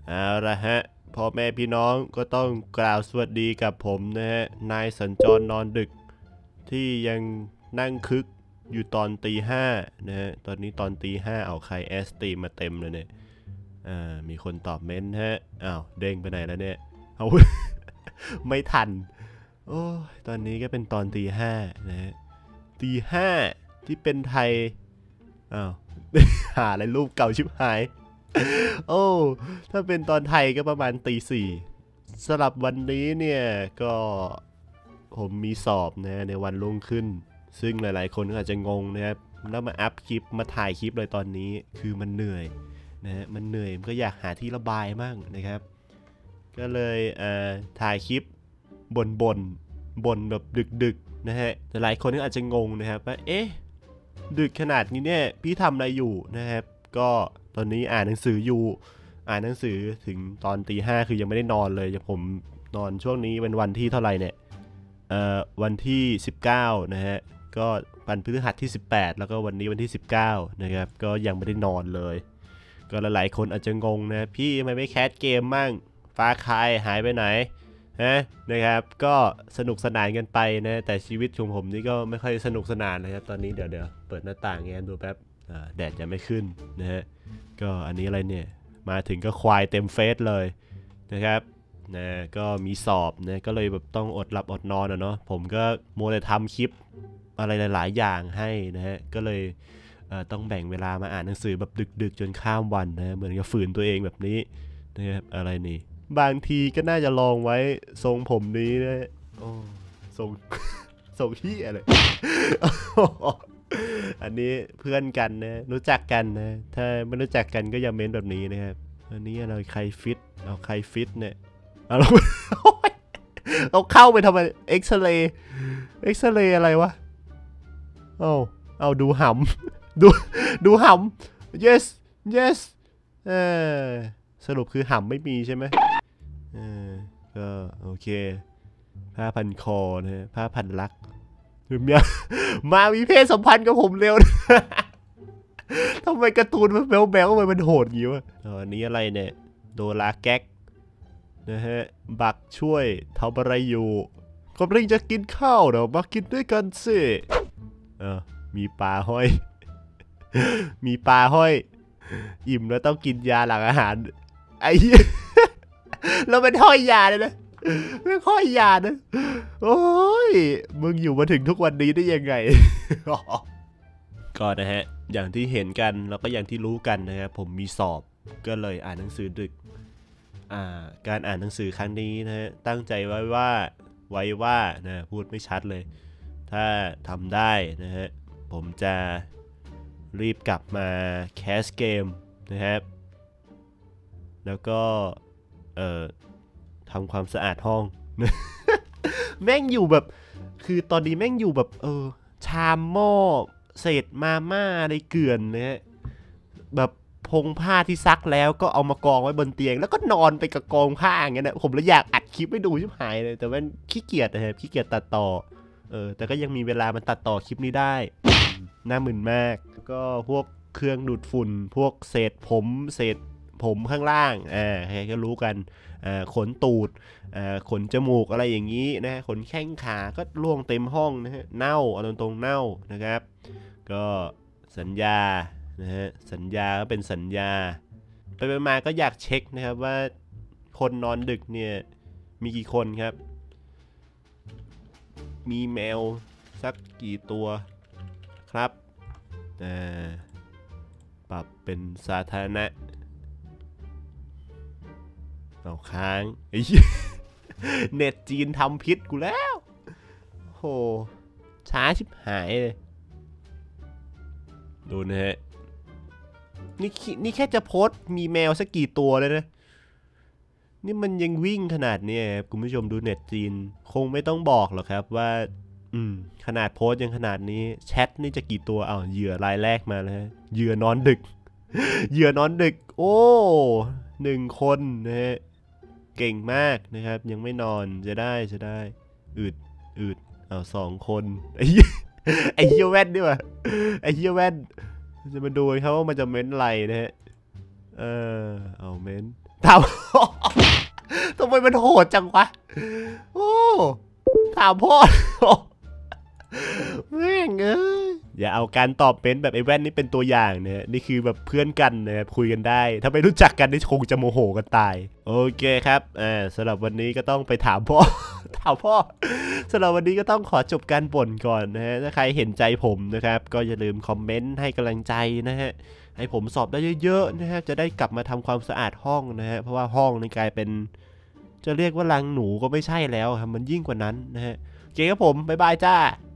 เอาละฮะพ่อแม่พี่น้องก็ต้องกล่าวสวัสดีกับผมนะฮะนายสัญจรนอนดึกที่ยังนั่งคึกอยู่ตอนตี 5นะฮะตอนนี้ตอนตี 5เอาใครแอสตีมาเต็มเลยเนี่ยมีคนตอบเม้นฮะอ้าวเด้งไปไหนแล้วเนี่ยเอา ไม่ทันโอ้ตอนนี้ก็เป็นตอนตี 5นะฮะตี 5ที่เป็นไทยอ้าว หาอะไรรูปเก่าชิบหายโอ้ถ้าเป็นตอนไทยก็ประมาณตี 4สำหรับวันนี้เนี่ยก็ผมมีสอบนะในวันรุ่งขึ้นซึ่งหลายๆคนก็อาจจะงงนะครับแล้วมาอัพคลิปมาถ่ายคลิปเลยตอนนี้คือมันเหนื่อยนะฮะมันเหนื่อยมันก็อยากหาที่ระบายมั่งนะครับก็เลยถ่ายคลิปบ่นแบบดึกๆนะฮะแต่หลายคนก็อาจจะงงนะครับว่าเอ๊ะดึกขนาดนี้เนี่ยพี่ทำอะไรอยู่นะครับก็ตอนนี้อ่านหนังสืออยู่อ่านหนังสือถึงตอนตี 5คือยังไม่ได้นอนเลยผมนอนช่วงนี้เป็นวันที่เท่าไหร่เนี่ยวันที่19นะฮะก็วันพฤหัสที่18แล้วก็วันนี้วันที่19นะครับก็ยังไม่ได้นอนเลยก็หลายๆคนอาจจะงงนะพี่ทำไมไม่แคสเกมมั่งฟ้าคายหายไปไหนนะครับก็สนุกสนานกันไปนะแต่ชีวิตของผมนี่ก็ไม่ค่อยสนุกสนานนะครับตอนนี้เดี๋ยวเปิดหน้าต่างแง้มดูแป๊บแดดจะไม่ขึ้นนะฮะก็อันนี้อะไรเนี่ยมาถึงก็ควายเต็มเฟซเลยนะครับนะก็มีสอบนะก็เลยแบบต้องอดหลับอดนอนเนาะผมก็มัวแต่ทำคลิปอะไรหลายๆอย่างให้นะฮะก็เลยต้องแบ่งเวลามาอ่านหนังสือแบบดึกๆจนข้ามวันนะเหมือนกับฝืนตัวเองแบบนี้นะครับอะไรนี่บางทีก็น่าจะลองไว้ทรงผมนี้นะโอ้ทรง ทรงที่อะไร อันนี้เพื่อนกันนะรู้จักกันนะถ้าไม่รู้จักกันก็อย่าเม้นแบบนี้นะครับอันนี้เราใครฟิตเอาใครฟิตเนี่ยเอาเรา เอาเข้าไปทำไมเอ็กซเรย์อะไรวะเอาดูหำ ดูหำ yes yes เออสรุปคือหำไม่มีใช่ไหมก็โอเคผ้าพันคอนะฮะผ้าพันลักมามีเพศสัมพันธ์กับผมเร็ว ทำไมการ์ตูนมันแบ๊วๆมันโหดอย่างนี้วะอันนี้อะไรเนี่ยโดราแก๊กนะฮะบักช่วยทำอะไรอยู่กำลังจะกินข้าวเดี๋ยวมากินด้วยกันสิมีปลาห้อย มีปลาห้อยอิ่มแล้วต้องกินยาหลังอาหารไอ้ แล้วมันห้อยยาเลยนะไม่ห้อยยานะโอ้ยมึงอยู่มาถึงทุกวันนี้ได้ยังไง ก็นะฮะอย่างที่เห็นกันแล้วก็อย่างที่รู้กันนะครับผมมีสอบก็เลยอ่านหนังสือดึกการอ่านหนังสือครั้งนี้นะฮะตั้งใจไว้ว่านะพูดไม่ชัดเลยถ้าทำได้นะฮะผมจะรีบกลับมาแคสเกมนะครับแล้วก็ทำความสะอาดห้อง แม่งอยู่แบบคือตอนนี้แม่งอยู่แบบชามหม้อเศษมาม่าอะไรเกลื่อนนะฮะแบบพงผ้าที่ซักแล้วก็เอามากองไว้บนเตียงแล้วก็นอนไปกับกองผ้าอย่างเงี้ยนะผมเลยอยากอัดคลิปให้ดูชิบหายเลยแต่ว่าขี้เกียจนะครับขี้เกียจตัดต่อแต่ก็ยังมีเวลามันตัดต่อคลิปนี้ได้น่ามึนมากแล้วก็พวกเครื่องดูดฝุ่นพวกเศษผมข้างล่างใครก็รู้กันขนตูดขนจมูกอะไรอย่างนี้นะขนแข้งขาก็ล่วงเต็มห้องนะฮะเน่าเอาตรงๆเน่านะครับก็สัญญานะฮะสัญญาก็เป็นสัญญาไปมาก็อยากเช็คนะครับว่าคนนอนดึกเนี่ยมีกี่คนครับมีแมวสักกี่ตัวครับปรับเป็นสาธารณะเอาค้างไอ้ เน็ตจีนทำพิษกูแล้วโหช้าชิบหายเลยดูนะฮะนี่แค่จะโพสต์มีแมวสักกี่ตัวเลยนะนี่มันยังวิ่งขนาดนี้ครับคุณผู้ชมดูเน็ตจีนคงไม่ต้องบอกหรอกครับว่าขนาดโพสต์ยังขนาดนี้แชทนี่จะกี่ตัวเหยื่อรายแรกมาแล้วเหยื่อนอนดึก เหยื่อนอนดึกโอ้1 คนนะฮะเก่งมากนะครับยังไม่นอนจะได้อืด2 คนไอ้เหี้ยแว่นดิวะไอ้เหี้ยแว่นจะมาดูครับว่ามันจะเม้นอะไรนะฮะเอาเม้นถามทำไมมันโหดจังวะโอ้ถามพ่อแม่งอย่าเอาการตอบเป็นแบบไอ้แว่นนี่เป็นตัวอย่างนะนี่คือแบบเพื่อนกันนะครับคุยกันได้ถ้าไม่รู้จักกันนี่คงจะโมโหกันตายโอเคครับสำหรับวันนี้ก็ต้องไปถามพ่อถามพ่อสำหรับวันนี้ก็ต้องขอจบการบ่นก่อนนะฮะถ้าใครเห็นใจผมนะครับก็อย่าลืมคอมเมนต์ให้กำลังใจนะฮะให้ผมสอบได้เยอะๆนะฮะจะได้กลับมาทำความสะอาดห้องนะฮะเพราะว่าห้องนี่กลายเป็นจะเรียกว่ารังหนูก็ไม่ใช่แล้วครับมันยิ่งกว่านั้นนะฮะโอเคครับผมบ๊ายบายจ้า